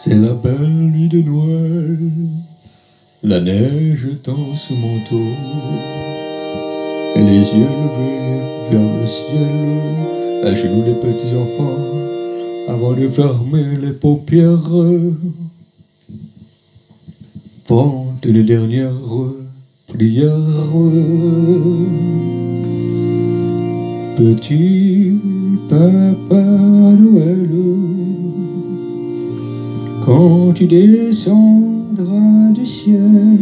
C'est la belle nuit de Noël, la neige tend ce manteau, et les yeux levés vers le ciel, à genoux les petits enfants, avant de fermer les paupières, font les dernières prières. Petit Papa Noël, quand tu descendras du ciel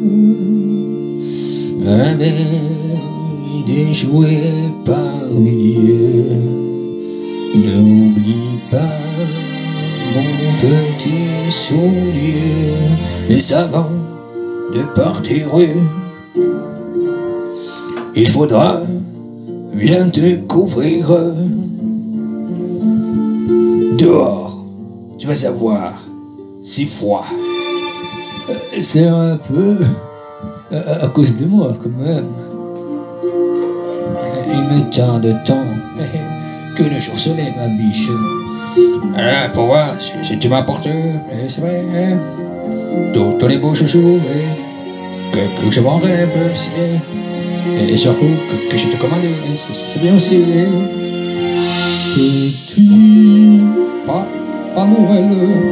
avec des jouets par milliers, n'oublie pas mon petit soulier. Mais avant de partir, il faudra bien te couvrir. Dehors, tu vas savoir, c'est froid. C'est un peu à cause de moi, quand même. Il me tarde tant que le jour se lève, ma biche. Alors, pour voir si tu m'apportes, c'est vrai, tous les beaux chouchous, que je m'en rêve, c'est bien. Et surtout que je te commande, c'est bien aussi. Petit Papa Noël,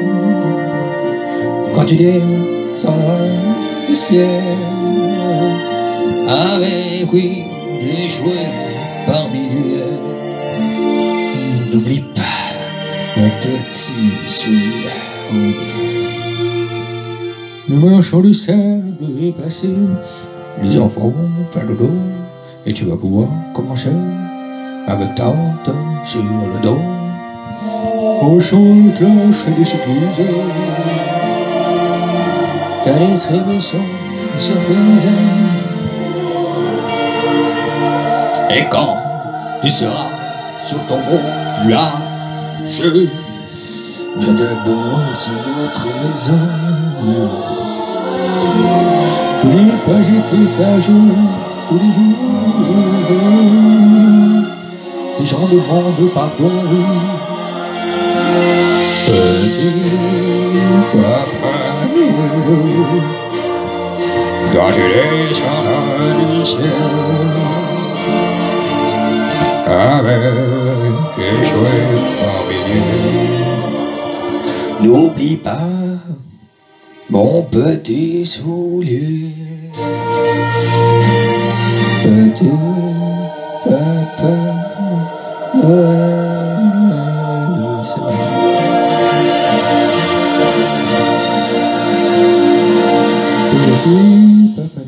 quand tu descendras du ciel, avec, oui, des jouets par milliers, n'oublie pas mon petit soulier. Le marchand de sable est placé, les enfants vont faire le dos, et tu vas pouvoir commencer avec ta honte sur le dos. Au chant de cloche et des églises, ta distribution surprise. Et quand tu seras sur ton beau nuage, viens d'abord sur notre maison. Je n'ai pas été sage tous les jours, les gens demandent pardon. Petit Papa Noël, quand tu descendras du ciel, avec les jouets par milliers, n'oublie pas mon petit soulier. Petit Papa Noël, c'est vrai. Petit Papa